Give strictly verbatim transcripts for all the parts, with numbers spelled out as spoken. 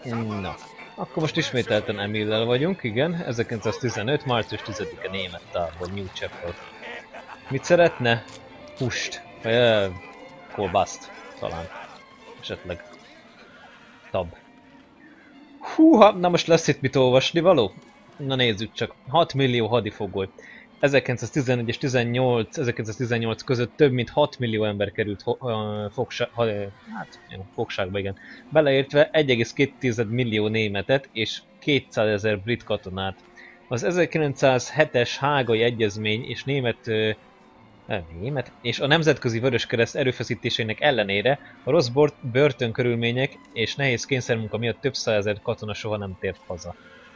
Na, akkor most ismételten Emillel vagyunk, igen, ezerkilencszáztizenöt. március tizedike német tábor, New Chapel. Mit szeretne? Húst. Vagy uh, kolbászt, talán. Esetleg. Tab. Húha, na most lesz itt mit olvasni való? Na nézzük csak. hat millió hadifogoly. ezerkilencszáztizenegy és tizennyolc, ezerkilencszáztizennyolc között több mint hat millió ember került uh, fogsa, uh, hát, fogságba, igen. Beleértve egy egész két millió németet és kétszázezer brit katonát. Az ezerkilencszázhetes hágai egyezmény és német, uh, német és a Nemzetközi Vöröskereszt erőfeszítéseinek ellenére a rossz börtönkörülmények és nehéz kényszermunka miatt több százezer katona soha nem tért haza.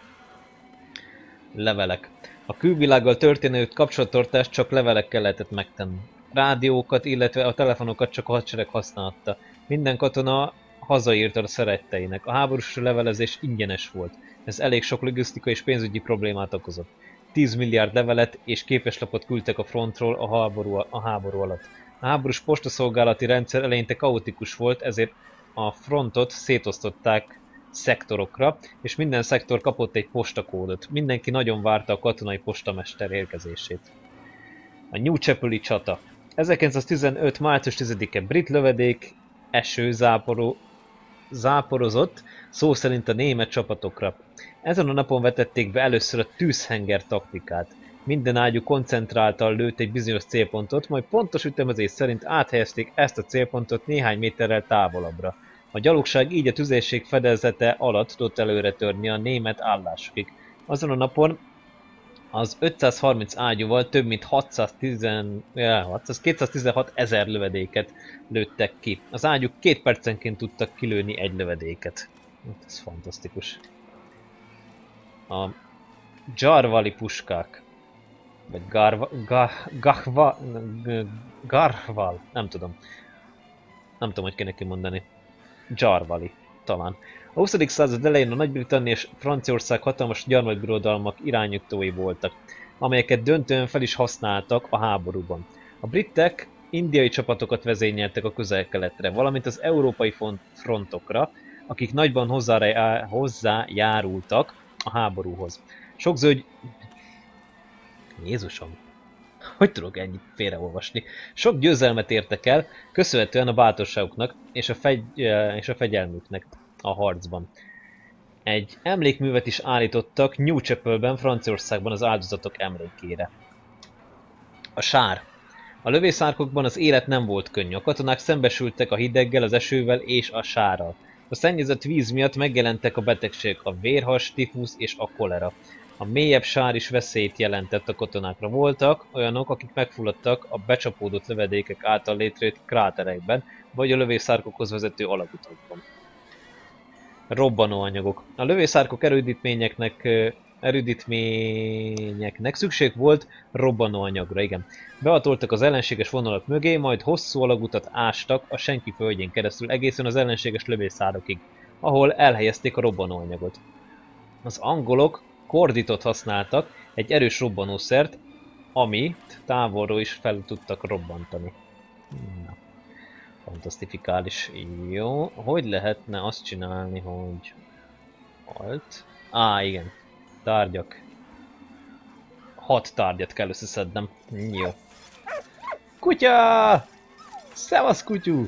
Levelek. A külvilággal történő kapcsolattartást csak levelekkel lehetett megtenni. Rádiókat, illetve a telefonokat csak a hadsereg használta. Minden katona hazaírta a szeretteinek. A háborús levelezés ingyenes volt. Ez elég sok logisztikai és pénzügyi problémát okozott. tíz milliárd levelet és képeslapot küldtek a frontról a háború, a háború alatt. A háborús postaszolgálati rendszer eleinte kaotikus volt, ezért a frontot szétosztották szektorokra, és minden szektor kapott egy postakódot. Mindenki nagyon várta a katonai postamester érkezését. A New Chapel-i csata. ezerkilencszáztizenöt. március tizedike brit lövedék, eső záporó, záporozott, szó szerint a német csapatokra. Ezen a napon vetették be először a tűzhenger taktikát. Minden ágyú koncentráltan lőtt egy bizonyos célpontot, majd pontos ütemezés szerint áthelyezték ezt a célpontot néhány méterrel távolabbra. A gyalogság így a tüzérség fedezete alatt tudott előre törni a német állásokig. Azon a napon az ötszázharminc ágyúval több mint hatszáztíz, kétszáztizenhat ezer lövedéket lőttek ki. Az ágyúk két percenként tudtak kilőni egy lövedéket. Ez fantasztikus. A Jarvali puskák. Vagy Garva... Ga, Gahva... Garval... Nem tudom. Nem tudom, hogy kéne kimondani. Jarvali, talán. A huszadik század elején a Nagy-Britannia és Franciaország hatalmas gyarmatbirodalmak irányítói voltak, amelyeket döntően fel is használtak a háborúban. A britek indiai csapatokat vezényeltek a közel-keletre, valamint az európai frontokra, akik nagyban hozzájárultak a háborúhoz. Sok zöld... Jézusom! Hogy tudok ennyit félreolvasni? Sok győzelmet értek el, köszönhetően a bátorságuknak és a, fegy, és a fegyelmüknek a harcban. Egy emlékművet is állítottak New Chapelben, Franciaországban az áldozatok emlékére. A sár. A lövészárkokban az élet nem volt könnyű. A katonák szembesültek a hideggel, az esővel és a sárral. A szennyezett víz miatt megjelentek a betegségek, a vérhas, tifusz és a kolera. A mélyebb sár is veszélyt jelentett a katonákra. Voltak olyanok, akik megfulladtak a becsapódott lövedékek által létrejött kráterekben, vagy a lövészárkokhoz vezető alagutakban. Robbanóanyagok. A lövészárkok erődítményeknek, erődítményeknek szükség volt robbanóanyagra, igen. Behatoltak az ellenséges vonalak mögé, majd hosszú alagutat ástak a senki földjén keresztül egészen az ellenséges lövészárokig, ahol elhelyezték a robbanóanyagot. Az angolok korditot használtak, egy erős robbanószert, amit távolról is fel tudtak robbantani. Na, fantasztifikális. Jó, hogy lehetne azt csinálni, hogy... Alt? Á, igen. Tárgyak. Hat tárgyat kell összeszednem. Jó. Kutya! Szevasz, kutyú!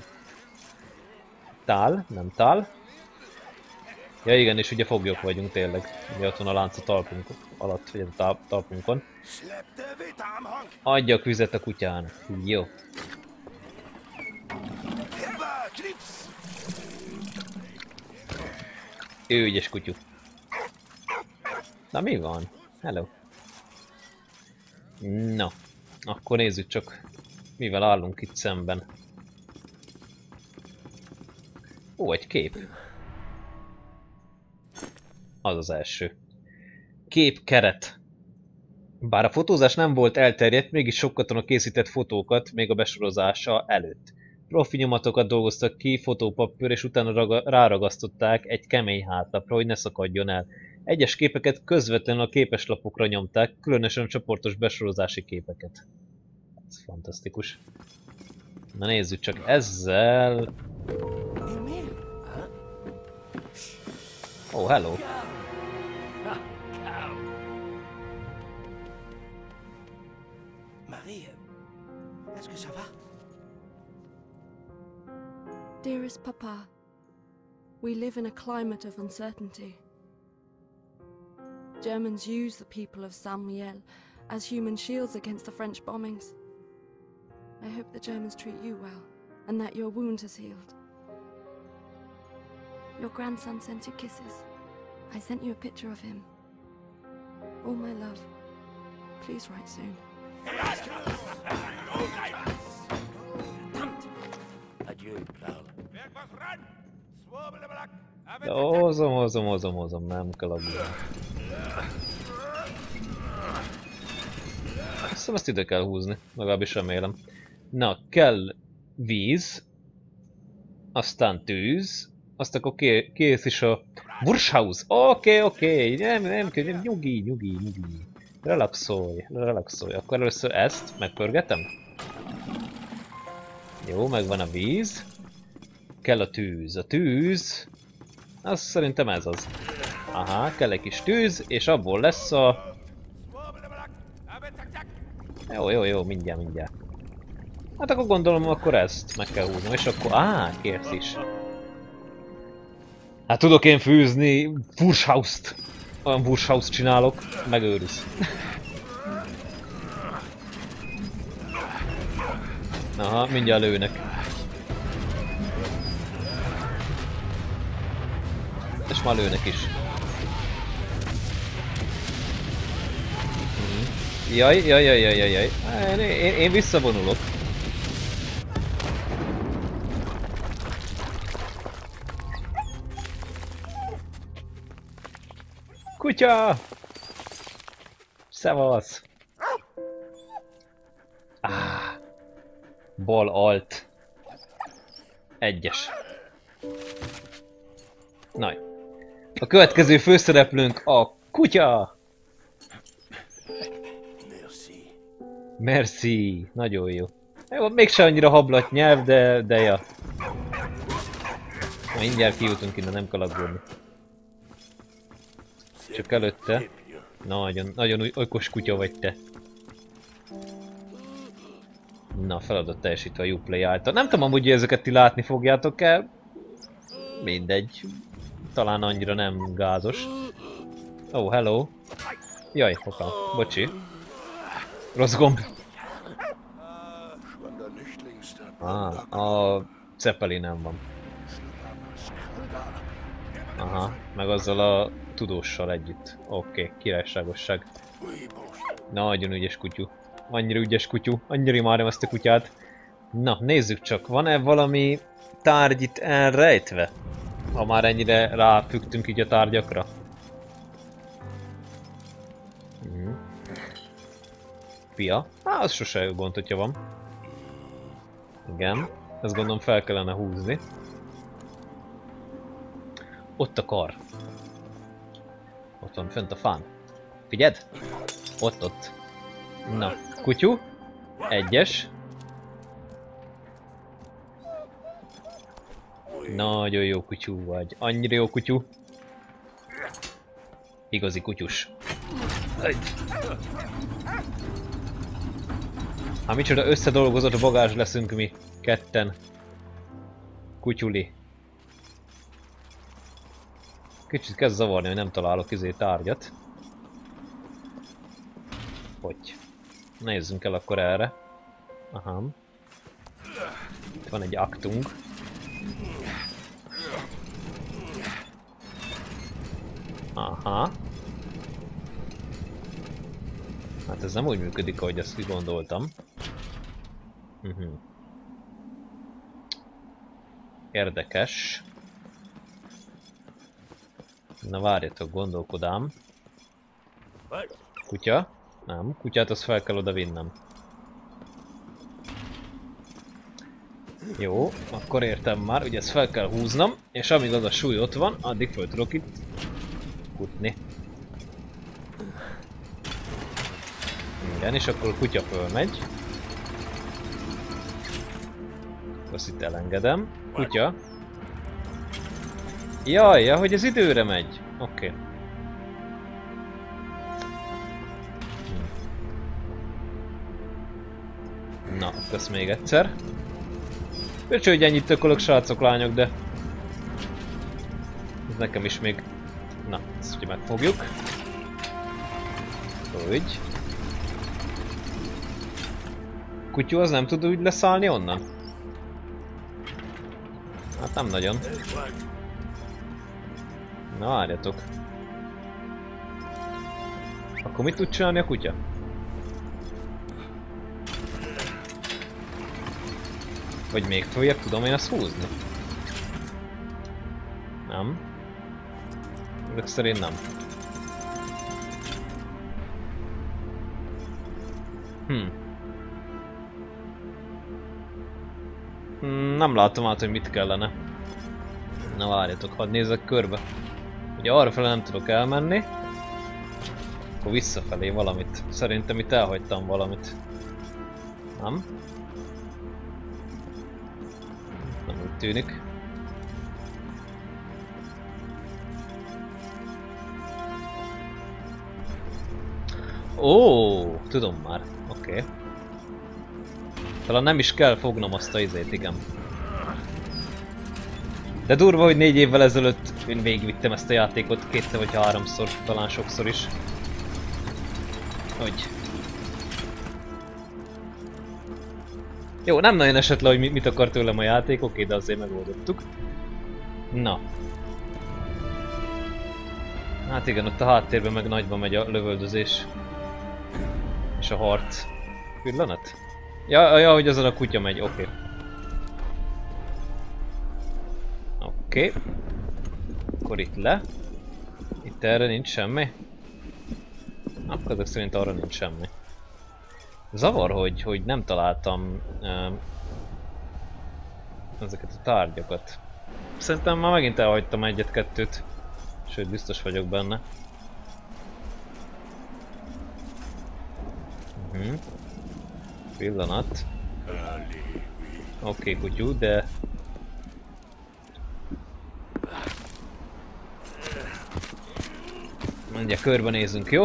Tál, nem tál. Ja igen, és ugye foglyok vagyunk tényleg. Ugye ott van a lánc a talpunk alatt, vagy a talpunkon. Adjak vizet a kutyának. Jó. Ő ügyes kutyú. Na mi van? Hello. Na, akkor nézzük csak, mivel állunk itt szemben. Ó, egy kép. Az az első. Kép keret. Bár a fotózás nem volt elterjedt, mégis sok katona készített fotókat még a besorozása előtt. Profi nyomatokat dolgoztak ki fotópapír, és utána ráragasztották egy kemény hátlapra, hogy ne szakadjon el. Egyes képeket közvetlenül a képeslapokra nyomták, különösen a csoportos besorozási képeket. Ez fantasztikus. Na nézzük csak ezzel... Oh, hello. Marie, est-ce que ça va? Dearest Papa, we live in a climate of uncertainty. Germans use the people of Saint-Mihiel as human shields against the French bombings. I hope the Germans treat you well, and that your wound has healed. Your grandson sent you kisses. I sent you a picture of him. All my love. Please write soon. Adieu, Karl. Hozom, hozom, hozom, hozom, nem kalapból. Azt hiszem, ezt ide kell húzni, legalábbis remélem. Na, kell víz, aztán tűz, azt akkor kész is a Wurshaus. Oké, oké, nem, nem, nem, nyugi, nyugi, nyugi. Relaxolj, relaxolj. Akkor először ezt megpörgetem. Jó, megvan a víz. Kell a tűz. A tűz... Azt szerintem ez az. Aha, kell egy kis tűz, és abból lesz a... Jó, jó, jó, mindjárt, mindjárt. Hát akkor gondolom, akkor ezt meg kell húznom, és akkor... Á, kérsz is. Hát tudok én fűzni Wurshaust. Olyan Wurshaust csinálok, megőrülsz. Aha, mindjárt lőnek. És már lőnek is. Jaj, jaj, jaj, jaj, jaj, jaj. Én, én, én visszavonulok. Kutya! Szevasz! Ah, bal alt. Egyes. Na. A következő főszereplőnk a kutya! Merci. Merci. Nagyon jó. Jó, mégse annyira hablat nyelv, de, de ja. Mindjárt kijutunk innen, nem kell aggódni. Csak előtte. Nagyon, nagyon okos kutya vagy te. Na, feladat teljesítve a Uplay által. Nem tudom amúgy, hogy ezeket ti látni fogjátok el. Mindegy. Talán annyira nem gázos. Oh, hello. Jaj, hoppá. Bocsi. Rossz gomb. Ah, a Zeppelin nem van. Aha, meg azzal a tudóssal együtt. Oké, okay, királyságosság. Nagyon ügyes kutyú. Annyira ügyes kutyú. Annyira imádom ezt a kutyát. Na, nézzük csak. Van-e valami tárgy itt elrejtve? Ha már ennyire ráfüggtünk így a tárgyakra. Mhm. Pia. Á, az sose gond, hogyha van. Igen. Ezt gondolom fel kellene húzni. Ott a kar. Ott van, fönt a fán. Figyeld? Ott, ott. Na, kutyú. Egyes. Nagyon jó kutyú vagy. Annyira jó kutyú. Igazi kutyus. Hát micsoda összedolgozott bagázs leszünk mi. Ketten. Kutyuli. Kicsit kezd zavarni, hogy nem találok izé tárgyat. Hogy? Nézzünk el akkor erre. Aha. Itt van egy aktunk. Aha. Hát ez nem úgy működik, ahogy ezt gondoltam. Uh-huh. Érdekes. Na várjatok, gondolkodám. Kutya? Nem, kutyát azt fel kell oda vinnem. Jó, akkor értem már, ugye ezt fel kell húznom, és amíg az a súly ott van, addig föl tudok itt futni. Igen, és akkor a kutya fölmegy. Azt itt elengedem. Kutya. Jaj, ja, hogy ez időre megy. Oké. Okay. Na, ezt még egyszer. Bölcső, hogy ennyit tökölök, srácok, lányok, de... Ez nekem is még... Na, ezt ugye megfogjuk. Úgy. Kutyú az nem tud úgy leszállni onnan? Hát nem nagyon. Na, várjatok. Akkor mit tud csinálni a kutya? Vagy még följebb tudom én azt húzni? Nem. Ezek szerint nem. Hm. Hmm, nem látom át, hogy mit kellene. Na várjatok, hadd nézzek körbe. Ugye arrafele nem tudok elmenni. Akkor visszafelé valamit. Szerintem itt elhagytam valamit. Nem? Nem úgy tűnik. Ó, tudom már. Oké. Okay. Talán nem is kell fognom azt a izét, igen. De durva, hogy négy évvel ezelőtt én végigvittem ezt a játékot kétszer vagy háromszor, talán sokszor is. Hogy? Jó, nem nagyon esett le, hogy mit akar tőlem a játék, oké, de azért megoldottuk. Na. Hát igen, ott a háttérben meg nagyban megy a lövöldözés. És a harc. Pillanat? Ja, ja, hogy azon a kutya megy, oké. Okay. Oké. Okay. Akkor itt le. Itt erre nincs semmi. Akkor ezek szerint arra nincs semmi. Zavar, hogy, hogy nem találtam uh, ezeket a tárgyakat. Szerintem már megint elhagytam egyet-kettőt. Sőt, biztos vagyok benne. Uh -huh. Pillanat. Oké, okay, kutyú, de... Mindjárt körbenézünk, jó?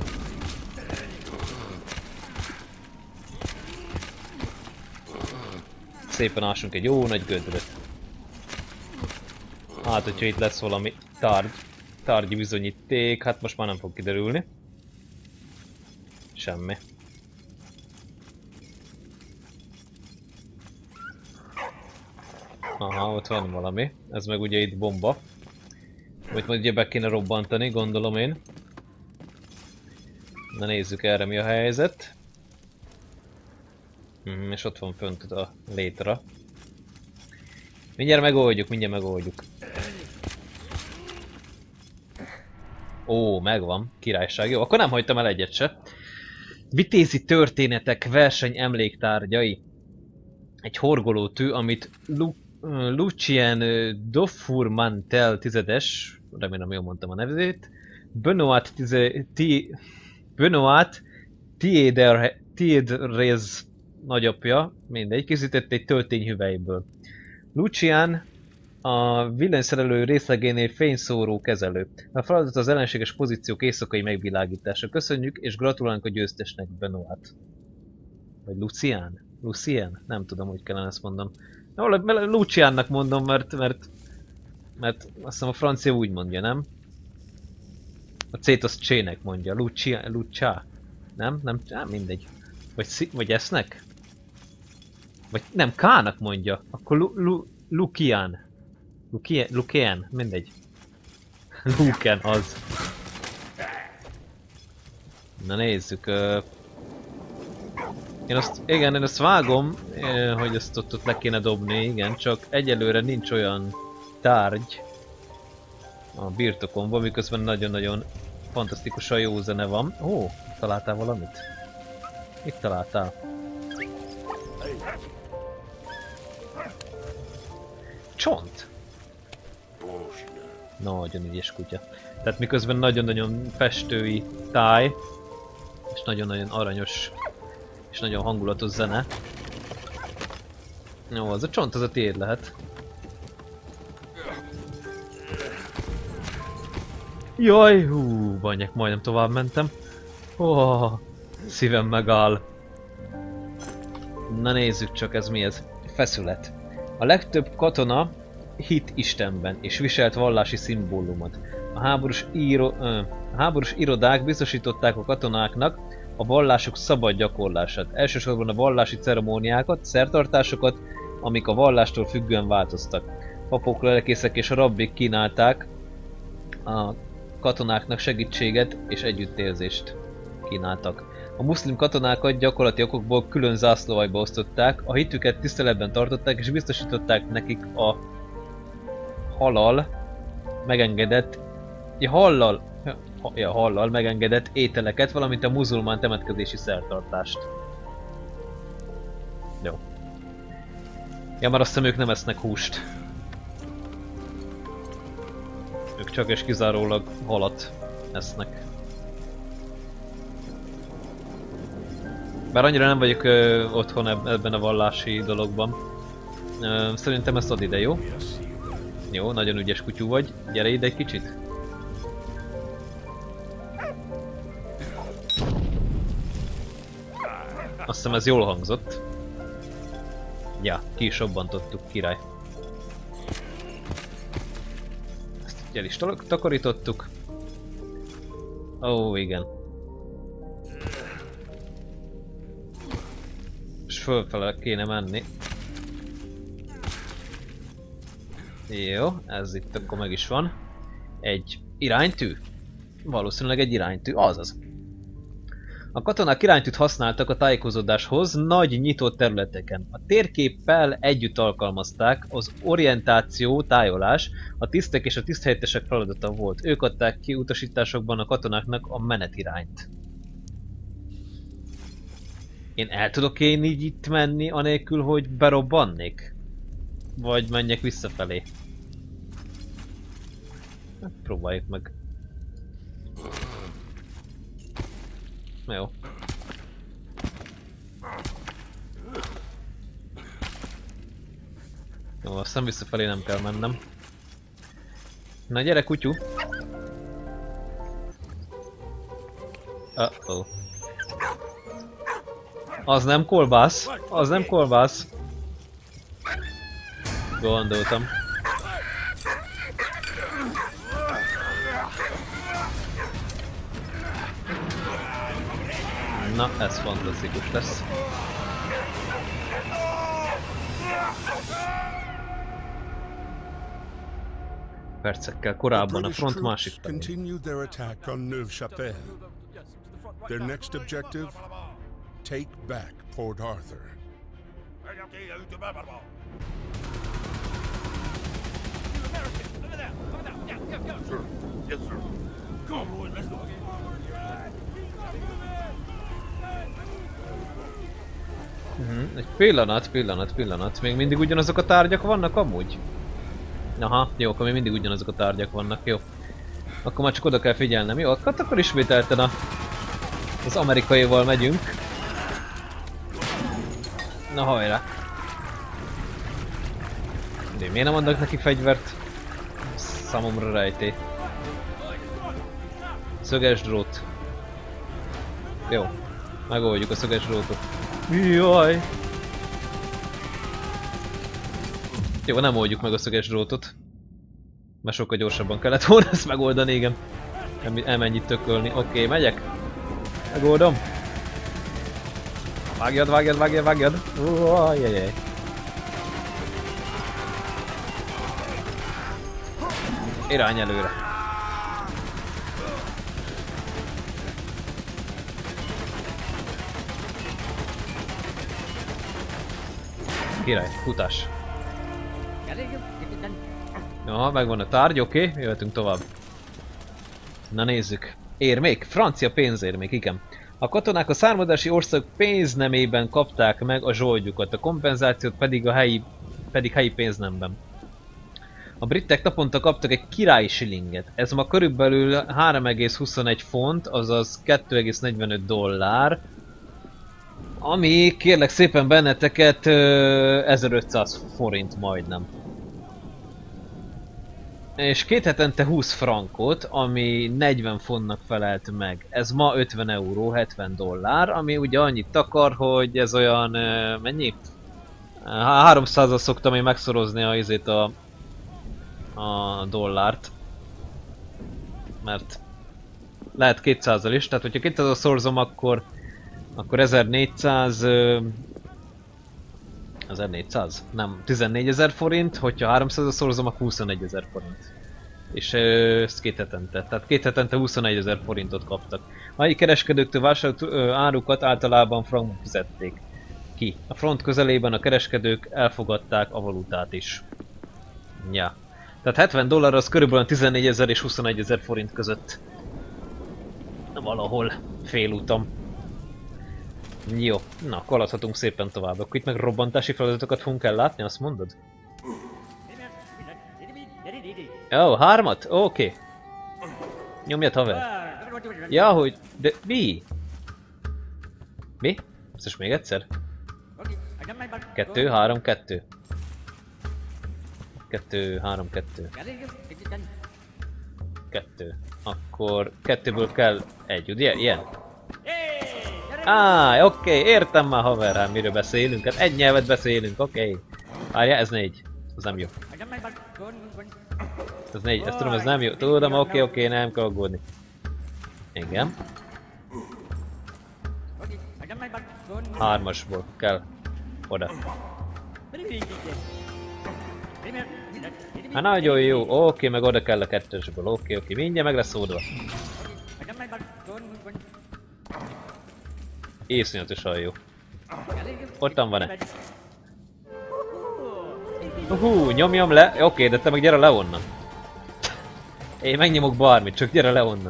Szépen ásunk egy jó nagy gödröt. Hát, hogyha itt lesz valami tárgy, tárgyi bizonyíték, hát most már nem fog kiderülni. Semmi. Aha, ott van valami. Ez meg ugye itt bomba. Vagy majd ugye be kéne robbantani, gondolom én. Na nézzük erre mi a helyzet. Hmm, és ott van fönt a létra. Mindjárt megoldjuk, mindjárt megoldjuk. Ó, megvan. Királyság. Jó, akkor nem hagytam el egyet se. Vitézi történetek verseny emléktárgyai. Egy horgolótű, amit Lu Lucien Dofourmantel tizedes, remélem jól mondtam a nevét, Benoit ti Benoit Tiédrez nagyapja, mindegy, készített egy töltényhüvelyből. Lucian a villanyszerelő részlegénél fényszóró kezelő. A feladat az ellenséges pozíciók éjszakai megvilágítása. Köszönjük és gratulálunk a győztesnek, Benoit. Vagy Lucian? Lucien? Nem tudom, hogy kellene ezt mondom. Luciannak mondom, mert, mert, mert azt hiszem a francia úgy mondja, nem? A C-t az C-nek mondja. Lucia, Lucia. Nem? Nem? Nem, mindegy. Vagy, szi, vagy esznek? Vagy nem, K-nak mondja. Akkor Lu, Lu, Lucian. Lucian, Lucian, mindegy. Luken az. Na nézzük. Uh, én azt, igen, én azt vágom, uh, hogy ezt ott, ott le kéne dobni, igen, csak egyelőre nincs olyan tárgy a birtokomban, miközben nagyon-nagyon fantasztikusan jó zene van. Ó, találtál valamit? Mit találtál? Csont! Nagyon ügyes kutya. Tehát miközben nagyon-nagyon festői táj, és nagyon-nagyon aranyos, és nagyon hangulatos zene. Jó, az a csont az a tiéd lehet. Jaj, hú, banyek, majdnem tovább mentem. Oh, szívem megáll. Na nézzük csak, ez mi ez? Feszület. A legtöbb katona hit Istenben, és viselt vallási szimbólumot. A háborús, író, ö, a háborús irodák biztosították a katonáknak a vallások szabad gyakorlását. Elsősorban a vallási ceremóniákat, szertartásokat, amik a vallástól függően változtak. Papok, lelkészek és rabbik kínálták a katonáknak segítséget és együttérzést kínáltak. A muszlim katonákat gyakorlati okokból külön zászlóajba osztották, a hitüket tiszteletben tartották és biztosították nekik a halal megengedett, ja, hallal, ja, hallal megengedett ételeket, valamint a muzulmán temetkezési szertartást. Jó. Ja, már azt hiszem, ők nem esznek húst. Ők csak és kizárólag halat esznek. Bár annyira nem vagyok ö, otthon eb ebben a vallási dologban. Ö, szerintem ezt ad ide, jó? Jó, nagyon ügyes kutyú vagy. Gyere ide egy kicsit. Azt hiszem ez jól hangzott. Ja, ki is robbantottuk, király. Ezt el is takarítottuk. Ó, igen. És fölfele kéne menni. Jó, ez itt akkor meg is van. Egy iránytű? Valószínűleg egy iránytű, azaz. A katonák iránytűt használtak a tájékozódáshoz nagy nyitott területeken. A térképpel együtt alkalmazták, az orientáció, tájolás, a tisztek és a tiszthelyettesek feladata volt. Ők adták ki utasításokban a katonáknak a menetirányt. Én el tudok én így itt menni, anélkül, hogy berobbannék? Vagy menjek visszafelé? Hát, próbáljuk meg. Jó. Jó, aztán visszafelé nem kell mennem. Na gyere, kutyú! Uh-oh. Az nem kolbász! Az nem kolbász! Gondoltam. Na, ez fantasztikus lesz. Percekkel korábban a front másik felé. Continued their attack on Neuve-Chapelle. Their next objective: take back Port Arthur. Sir, yes, sir. Come on, boy, let's go. Uh-huh. Egy pillanat, pillanat, pillanat. Még mindig ugyanazok a tárgyak vannak amúgy? Aha, jó, akkor még mindig ugyanazok a tárgyak vannak, jó. Akkor már csak oda kell figyelnem, jó? Akkor, akkor ismételten a, az amerikaival megyünk. Na hajrá! De miért nem adnak neki fegyvert? Számomra rejtély. Szöges drót. Jó, megoldjuk a szöges drótot. Jaj! Jó, nem oldjuk meg a szöges drótot. Mert sokkal gyorsabban kellett volna ezt megoldani, igen. Elmennyit tökölni. Oké, okay, megyek. Megoldom. Vágjad, vágjad, vágjad, vágjad. Ajajaj. Irány előre. Király, futás. Aha, megvan a tárgy, oké, okay, jöhetünk tovább. Na nézzük. Érmék? Francia pénzérmék, igen. A katonák a származási ország pénznemében kapták meg a zsoldjukat, a kompenzációt pedig a helyi, pedig helyi pénznemben. A britek naponta kaptak egy királyi shillinget. Ez ma körülbelül három egész huszonegy font, azaz kettő egész negyvenöt dollár. Ami kérlek szépen benneteket ezerötszáz forint majdnem. És két hetente húsz frankot, ami negyven fontnak felelt meg. Ez ma ötven euró, hetven dollár, ami ugye annyit takar, hogy ez olyan... mennyi? háromszázzal szoktam én megszorozni a izét a... a dollárt. Mert... lehet kétszázzal is, tehát hogyha kétszázzal szorzom, akkor... akkor ezernégyszáz... ezernégyszáz? Nem, tizennégyezer forint, hogyha háromszázzal szorzom, akkor huszonegyezer forint. És ez két hetente, tehát két hetente huszonegyezer forintot kaptak. A helyi kereskedőktől vásárolt árukat általában frankban fizették ki. A front közelében a kereskedők elfogadták a valutát is. Ja. Tehát hetven dollár az körülbelül tizennégyezer és huszonegyezer forint között. Valahol félúton. Jó, na, kaladhatunk szépen tovább. Akkor itt meg robbantási feladatokat fogunk ellátni, azt mondod? Ó, oh, hármat? Oké. Okay. Nyomjad, haver. Ja, hogy... de mi? Mi? Ezt is még egyszer? Kettő, három, kettő. Kettő, három, kettő. Kettő. Akkor kettőből kell egy, ugye? Ilyen? Á, oké, okay, értem már, haver, hát miről beszélünk, hát egy nyelvet beszélünk, oké. Okay. Várja, ez négy. Ez nem jó. Ez négy, ezt tudom, ez nem jó. Tudom, oké, okay, oké, okay, nem kell aggódni. Igen. Hármasból kell oda. Hát nagyon jó, oké, okay, meg oda kell a kettősből, oké, okay, oké, okay. Mindjárt meg lesz oldva. Észonyatosan jó. Ottan van-e? Hú, nyomjam le. Oké, okay, de te meg gyere le onnan. Én megnyomok bármit, csak gyere le onnan.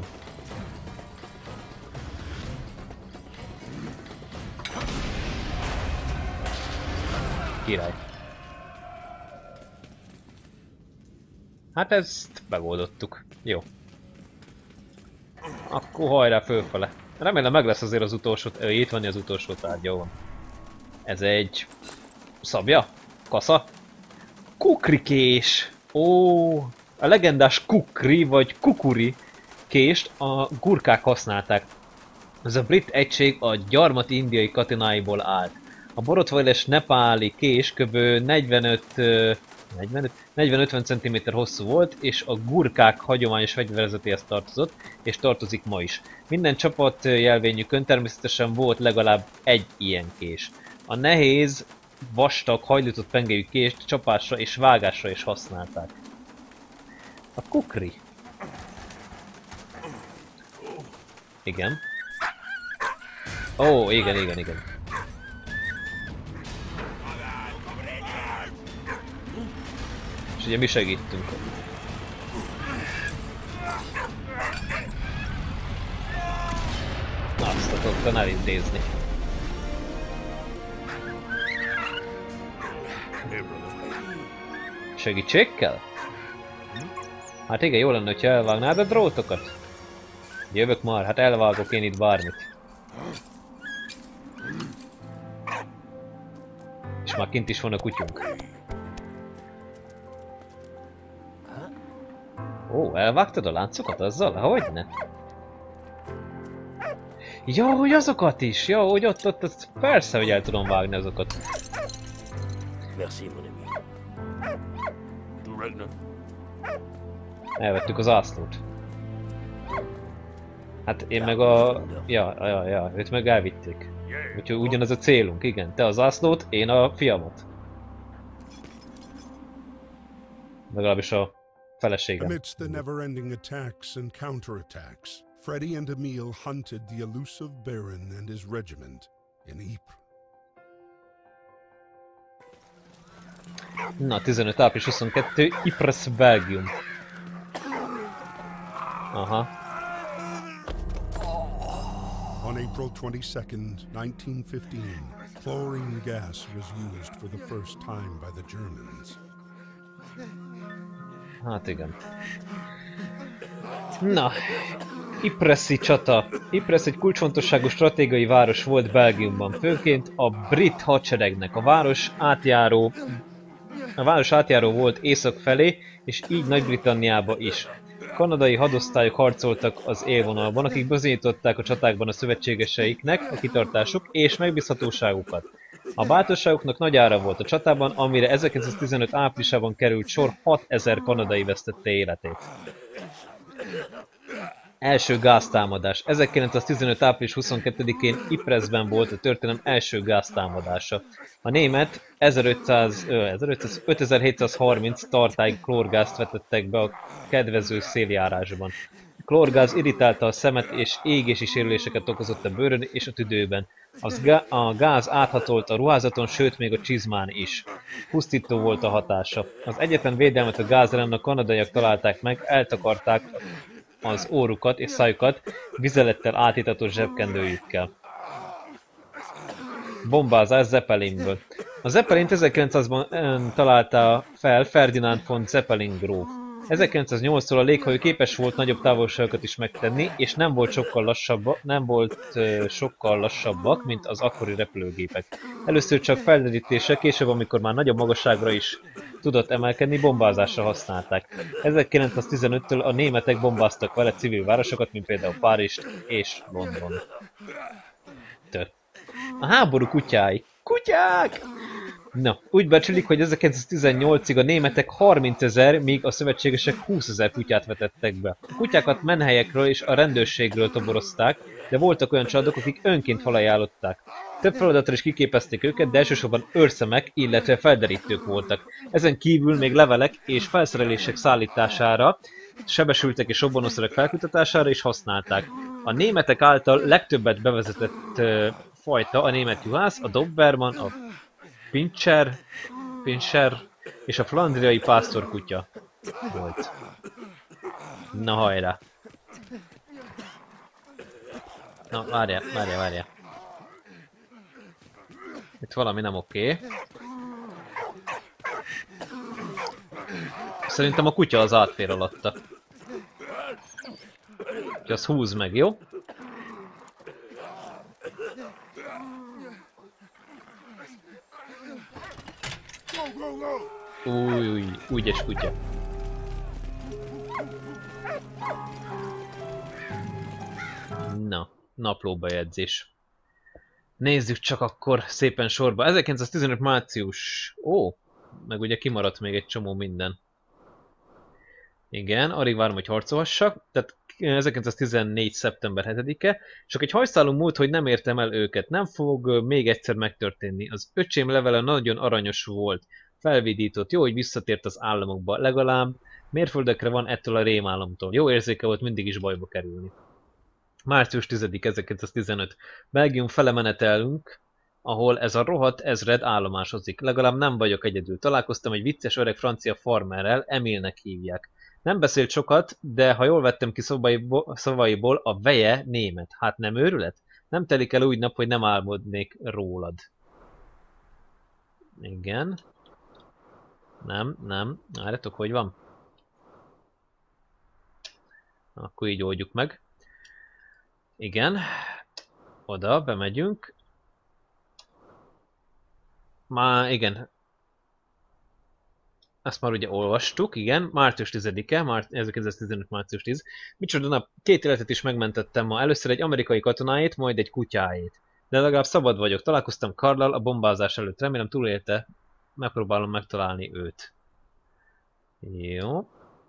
Király. Hát ezt megoldottuk. Jó. Akkor hajrá fölfele. Remélem meg lesz azért az utolsó... Ö, itt van az utolsó tárgya, van. Ez egy... szabja? Kasza? Kukrikés! Ó, a legendás kukri vagy kukuri kést a gurkák használták. Ez a brit egység a gyarmat indiai katonáiból állt. A borotvajles nepáli kés kb. negyvenöt ötven centiméter hosszú volt, és a gurkák hagyományos fegyverzetéhez tartozott, és tartozik ma is. Minden csapat jelvényükön természetesen volt legalább egy ilyen kés. A nehéz, vastag, hajlított pengejű kést csapásra és vágásra is használták. A kukri. Igen. Ó, igen, igen, igen. És ugye mi segítünk. Azt a tudtam elintézni. Segítségkel? Hát igen, jó lenne, hogyha elvágnád a drótokat. Jövök már, hát elvágok én itt bármit. És már kint is van a kutyunk. Ó, elvágtad a láncokat azzal? Hogyne? Ja, hogy azokat is! Ja, hogy ott, ott, ott, persze, hogy el tudom vágni azokat. Merci, mon ami. Du Ragnar. Elvettük az ászlót. Hát én meg a... Ja, ja, ja, őt meg elvitték. Úgyhogy ugyanaz a célunk, igen. Te az ászlót, én a fiamat. Legalábbis a feleségem. Amidst the never-ending attacks and counterattacks, Freddy and Emil hunted the elusive Baron and his regiment in Ypres. Na, tizenöt április huszonkettő, Ypres, Belgium. Aha. On April twenty-second, nineteen fifteen, chlorine gas was used for the first time by the Germans. Hát igen. Na, Ypresi csata. Ypres egy kulcsfontosságú stratégiai város volt Belgiumban, főként a brit hadseregnek. A város átjáró A város átjáró volt észak felé, és így Nagy-Britanniába is. Kanadai hadosztályok harcoltak az élvonalban, akik bizonyították a csatákban a szövetségeseiknek a kitartásuk és megbízhatóságukat. A bátorságuknak nagy ára volt a csatában, amire ezerkilencszáztizenöt áprilisában került sor, hatezer kanadai vesztette életét. Első gáztámadás. ezerkilencszáztizenöt április huszonkettedikén Ypresben volt a történelem első gáztámadása. A német ezerötszáz, ezerötszáz, ötezer-hétszázharminc tartály klórgázt vetettek be a kedvező széljárásban. A klórgáz irritálta a szemet és égési sérüléseket okozott a bőrön és a tüdőben. Az gá- a gáz áthatott a ruházaton, sőt még a csizmán is. Pusztító volt a hatása. Az egyetlen védelmet a gáz ellen a kanadaiak találták meg, eltakarták az órukat és szájukat vizelettel átítatott zsebkendőjükkel. Bombázás Zeppelinből. A Zeppelint ezerkilencszázban találta fel Ferdinand von Zeppelin gróf. ezerkilencszáznyolctól a léghajó képes volt nagyobb távolságokat is megtenni, és nem volt sokkal lassabbak, nem volt uh, sokkal lassabbak, mint az akkori repülőgépek. Először csak felderítésre, később, amikor már nagyobb magasságra is tudott emelkedni, bombázásra használták. ezerkilencszáztizenöttől a németek bombáztak vele civil városokat, mint például Párizst és London. Tö. A háború kutyái. Kutyák! Na, úgy becsülik, hogy ezerkilencszáztizennyolcig a németek harmincezer, míg a szövetségesek húszezer kutyát vetettek be. A kutyákat menhelyekről és a rendőrségről toborozták, de voltak olyan családok, akik önként felajánlották. Több feladatra is kiképezték őket, de elsősorban őrszemek, illetve felderítők voltak. Ezen kívül még levelek és felszerelések szállítására, sebesültek és robbanószerek felkutatására is használták. A németek által legtöbbet bevezetett uh, fajta a német juhász, a Doberman, a Pinscher, Pinscher és a flandriai pásztorkutya volt. Na hajrá! Na, várjál, várjál, várjál. Itt valami nem oké. Szerintem a kutya az átfér alatta. Úgyhogy az húz meg, jó? Új, új, ügyes kutya. Na, naplóbejegyzés. Nézzük csak akkor szépen sorba. ezerkilencszáztizenöt március. Ó, meg ugye kimaradt még egy csomó minden. Igen, alig várom, hogy harcolhassak. Tehát ezerkilencszáztizennégy. szeptember hetedike. Csak egy hajszálunk múlt, hogy nem értem el őket. Nem fog még egyszer megtörténni. Az öcsém levele nagyon aranyos volt. Felvidított. Jó, hogy visszatért az államokba. Legalább mérföldekre van ettől a rémálomtól. Jó érzéke volt mindig is bajba kerülni. március tizedike ezerkilencszáztizenöt. Belgium fele menetelünk, ahol ez a rohadt ezred állomásozik. Legalább nem vagyok egyedül. Találkoztam egy vicces öreg francia farmerrel, Emilnek hívják. Nem beszélt sokat, de ha jól vettem ki szavaiból, szavaiból, a veje német. Hát nem őrület? Nem telik el úgy nap, hogy nem álmodnék rólad. Igen. Nem, nem. Várjatok, hogy van? Akkor így oldjuk meg. Igen. Oda, bemegyünk. Már, igen. Ezt már ugye olvastuk, igen. március tizedike, már ezerkilencszáztizenöt. március tizedike. Micsoda nap, két életet is megmentettem ma. Először egy amerikai katonáit, majd egy kutyáit. De legalább szabad vagyok. Találkoztam Karllal a bombázás előtt. Remélem túlélte. Megpróbálom megtalálni őt. Jó.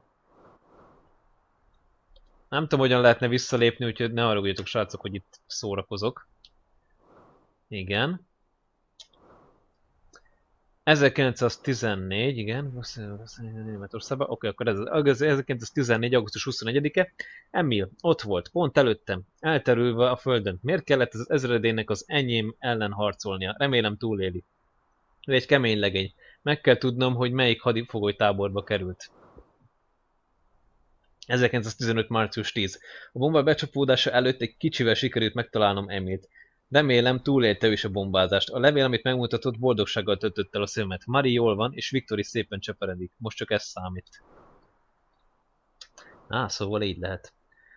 Nem tudom, hogyan lehetne visszalépni, úgyhogy ne haragudjatok, srácok, hogy itt szórakozok. Igen. ezerkilencszáztizennégy, igen, Németországban, oké, akkor ez ezerkilencszáztizennégy. augusztus huszonegyedike. Emil, ott volt, pont előttem, elterülve a földön. Miért kellett az ezredének az enyém ellen harcolnia? Remélem túléli. Ő egy kemény legény. Meg kell tudnom, hogy melyik hadifogolytáborba került. ezerkilencszáztizenöt. március tizedike. A bomba becsapódása előtt egy kicsivel sikerült megtalálnom Emilt. Remélem túlélte ő is a bombázást. A levél, amit megmutatott, boldogsággal töltött el a szemet. Mari jól van, és Viktor is szépen cseperedik. Most csak ez számít. Á, szóval így lehet.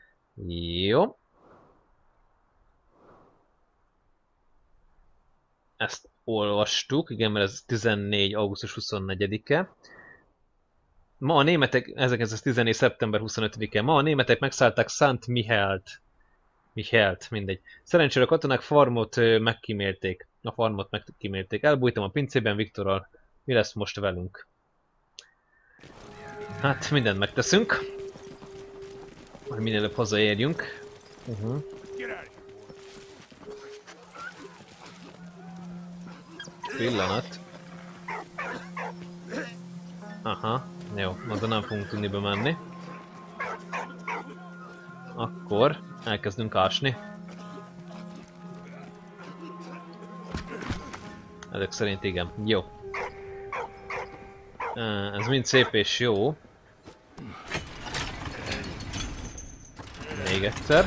Jó. ezt olvastuk, igen, mert ez tizennégy augusztus huszonnegyedike. Ma a németek, ezerkilencszáztizennégy szeptember huszonötödike, ma a németek megszállták Szent Michelt. Michelt, mindegy. Szerencsére a katonák farmot megkímélték. A farmot megkímélték. Elbújtam a pincében Viktorral. Mi lesz most velünk? Hát mindent megteszünk. Hogy minél előbb hazaérjünk. Uh-huh. Pillanat. Aha, jó, oda nem fogunk tudni bemenni. Akkor elkezdünk ásni. Ezek szerint igen, jó. Ez mind szép és jó. Még egyszer.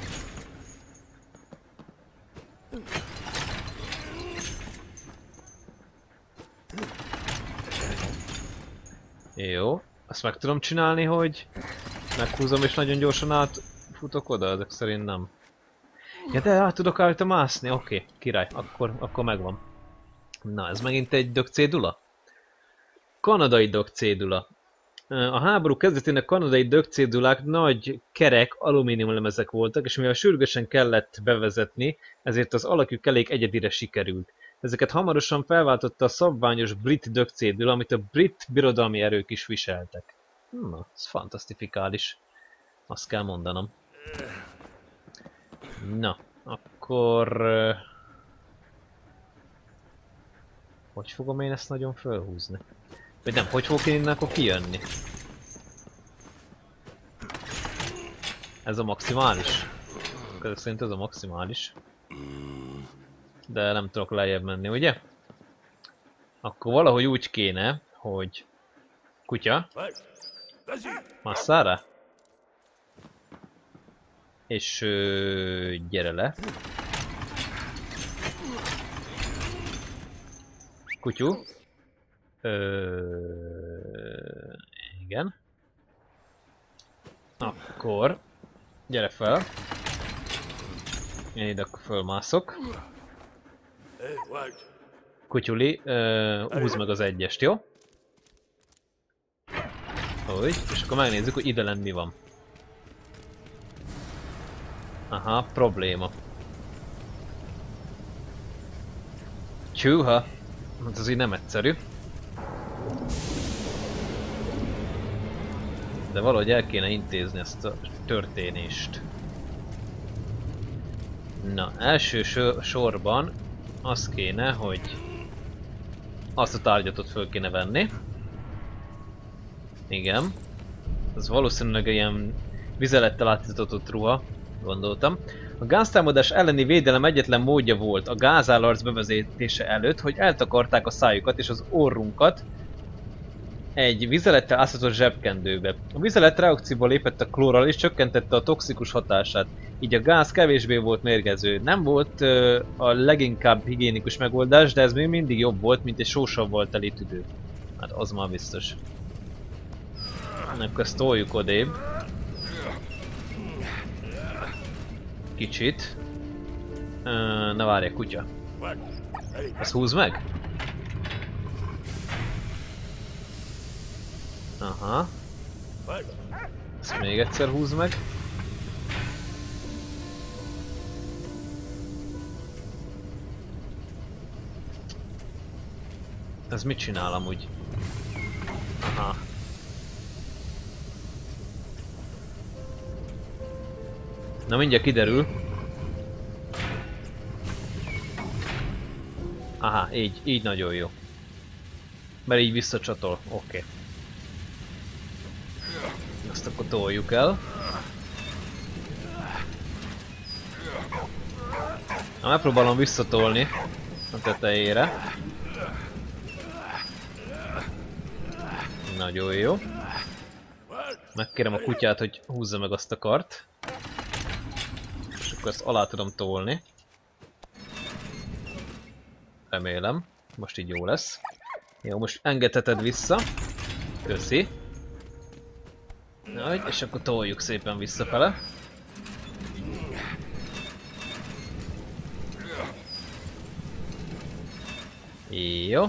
Jó, azt meg tudom csinálni, hogy meghúzom és nagyon gyorsan átfutok oda, ezek szerint nem. Ja, de át tudok rajta mászni, oké, okay, király, akkor, akkor megvan. Na, ez megint egy dögcédula? Kanadai dögcédula. A háború kezdetén a kanadai dögcédulák nagy, kerek alumíniumlemezek voltak, és mivel sürgősen kellett bevezetni, ezért az alakjuk elég egyedire sikerült. Ezeket hamarosan felváltotta a szabványos brit dögcédula, amit a brit birodalmi erők is viseltek. Na, ez fantasztifikális. Azt kell mondanom. Na, akkor... Hogy fogom én ezt nagyon fölhúzni? Vagy nem, hogy fogok én innen akkor kijönni? Ez a maximális? Ezek szerint ez a maximális. De nem tudok lejjebb menni, ugye? Akkor valahogy úgy kéne, hogy... Kutya? Masszára? És... Ö, gyere le. Kutyú? Ö, igen. Akkor... Gyere fel. Én ide akkor fölmászok. Kutyuli, uh, húzd meg az egyest, jó? Úgy, és akkor megnézzük, hogy ide lenn mi van. Aha, probléma. Csúha! Hát az így nem egyszerű. De valahogy el kéne intézni ezt a történést. Na, első sorban az kéne, hogy azt a tárgyatot föl kéne venni. Igen. Ez valószínűleg ilyen vizelettel átitatott ruha, gondoltam. A gáztámadás elleni védelem egyetlen módja volt a gázállarc bevezetése előtt, hogy eltakarták a szájukat és az orrunkat egy vizelettel áztatott zsebkendőbe. A vizelet reakcióba lépett a klórral és csökkentette a toxikus hatását, így a gáz kevésbé volt mérgező. Nem volt uh, a leginkább higiénikus megoldás, de ez még mindig jobb volt, mint egy sósavval teli tüdő. Hát az már biztos. Akkor ezt toljuk odébb. Kicsit. Uh, na várj, kutya. Ezt húz meg? Aha. Ezt még egyszer húz meg. Ez mit csinál amúgy? Aha. Na mindjárt kiderül. Aha, így, így nagyon jó. Mert így visszacsatol, oké. Okay. Azt akkor toljuk el. Na, megpróbálom visszatolni a tetejére. Nagyon jó. Megkérem a kutyát, hogy húzza meg azt a kart. És akkor ezt alá tudom tolni. Remélem. Most így jó lesz. Jó, most engedheted vissza. Köszi. Nagy, és akkor toljuk szépen visszafele. Jó.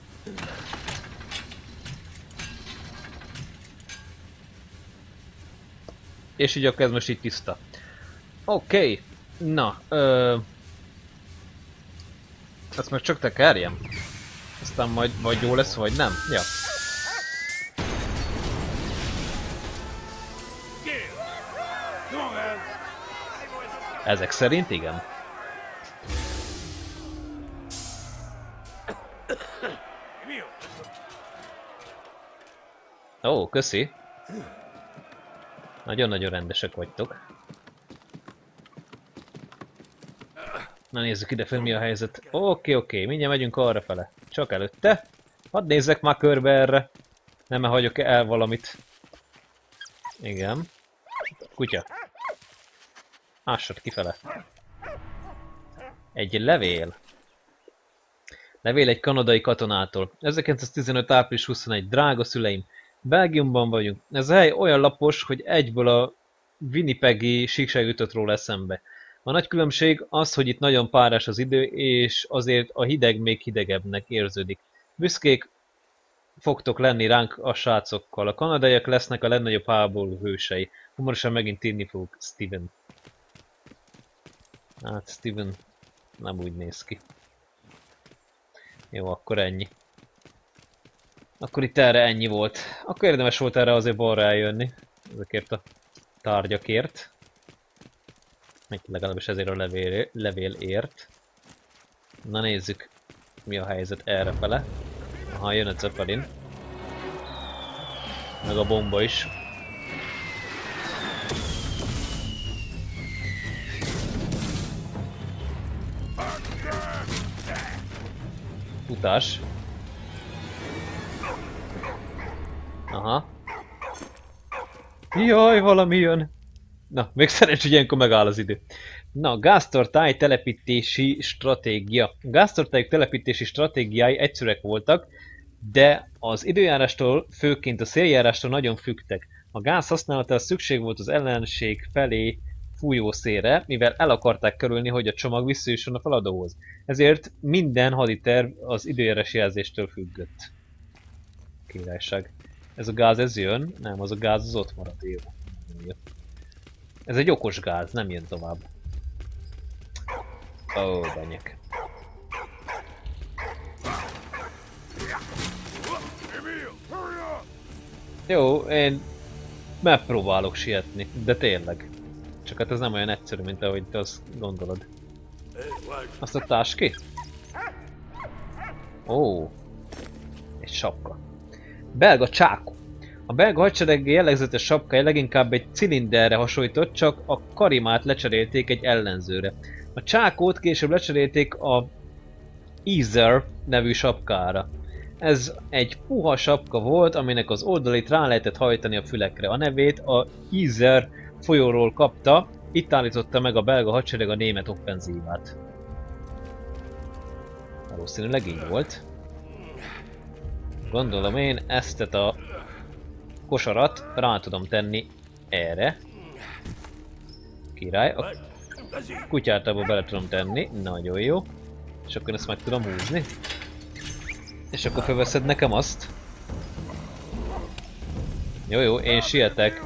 És így akkor ez most így tiszta. Oké. Okay. Na. Ö... Ezt meg csak tekerjem. Aztán majd vagy jó lesz, vagy nem. Ja. Ezek szerint igen. Ó, köszi. Nagyon-nagyon rendesek vagytok. Na nézzük ide fönn mi a helyzet. Oké, oké, mindjárt megyünk arra fele. Csak előtte. Hadd nézzek már körbe erre. Nem hagyok el valamit. Igen. Kutya. Ássad kifele. Egy levél. Levél egy kanadai katonától. ezerkilencszáztizenöt. április huszonegy. Drága szüleim, Belgiumban vagyunk. Ez a hely olyan lapos, hogy egyből a Winnipegi síkság jutott róla eszembe. A nagy különbség az, hogy itt nagyon párás az idő, és azért a hideg még hidegebbnek érződik. Büszkék fogtok lenni ránk a srácokkal. A kanadaiak lesznek a legnagyobb háború hősei. Hamarosan megint írni fogok, Steven. Hát Steven nem úgy néz ki. Jó, akkor ennyi. Akkor itt erre ennyi volt. Akkor érdemes volt erre azért balra eljönni. Ezekért a tárgyakért. Meg legalábbis ezért a levél, levélért. Na nézzük, mi a helyzet errefele. Aha, jön a Zeppelin. Meg a bomba is. Futás. Aha. Jaj, valami jön. Na, még szerencs, hogy ilyenkor megáll az idő. Na, gáztartály telepítési stratégia. A gáztartályok telepítési stratégiái egyszerűek voltak, de az időjárástól, főként a széljárástól nagyon függtek. A gáz használatára szükség volt az ellenség felé fújó szélre, mivel el akarták kerülni, hogy a csomag visszajusson a feladóhoz. Ezért minden haditerv az időjárás jelzéstől függött. Királyság. Ez a gáz, ez jön? Nem, az a gáz az ott marad. Jó. Ez egy okos gáz, nem jön tovább. Ó, oh, benyek. Jó, én megpróbálok sietni, de tényleg. Csak hát ez nem olyan egyszerű, mint ahogy te azt gondolod. Azt adtás ki? Ó, egy sapka. Belga csákó. A belga hadsereg jellegzetes sapkája leginkább egy cilinderre hasonlított, csak a karimát lecserélték egy ellenzőre. A csákót később lecserélték a Easer nevű sapkára. Ez egy puha sapka volt, aminek az oldalait rá lehetett hajtani a fülekre. A nevét a Easer folyóról kapta, itt állította meg a belga hadsereg a német offenzívát. Valószínűleg így volt. Gondolom én ezt a kosarat rá tudom tenni erre. Király. A kutyát abba bele tudom tenni. Nagyon jó. És akkor ezt meg tudom húzni. És akkor felveszed nekem azt. Jó, jó, én sietek.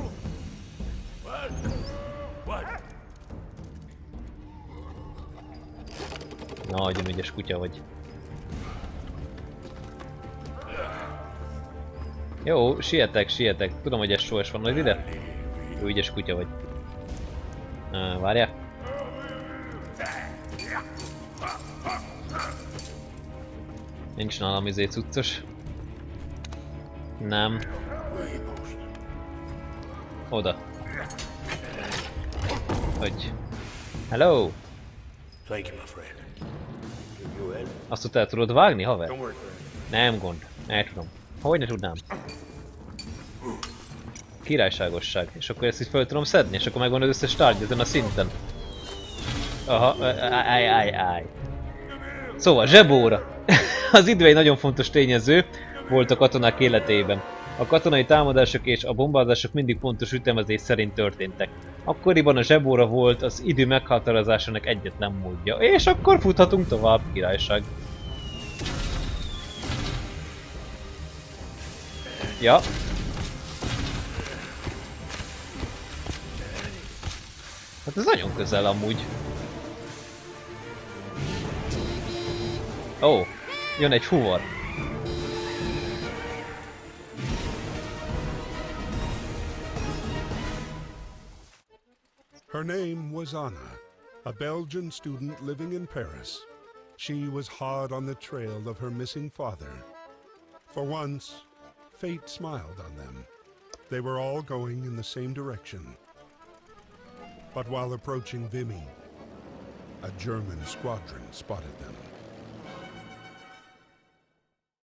Nagyon ügyes kutya vagy. Jó, sietek, sietek. Tudom, hogy ez sós van, hogy ide. Jó, ügyes kutya vagy. Uh, várjál. Nincs nálam izé cuccos. Nem. Oda. Hogy. Hello! Azt ott el tudod vágni, haver? Nem gond. El tudom. Hogy ne tudnám? Királyságosság. És akkor ezt így fel tudom szedni, és akkor megvan az összes tárgy ezen a szinten. Aha, áj, áj, áj. Szóval, zsebóra. Az idő egy nagyon fontos tényező volt a katonák életében. A katonai támadások és a bombázások mindig pontos ütemezés szerint történtek. Akkoriban a zsebóra volt az idő meghatározásának egyetlen módja. És akkor futhatunk tovább, királyság. Ja. Hát ez nagyon közel amúgy. Ó, oh, jön egy fuvar. Her name was Anna, a Belgian student living in Paris. She was hard on the trail of her missing father. For once, fate smiled on them. They were all going in the same direction. But while approaching Vimy, a German squadron spotted them.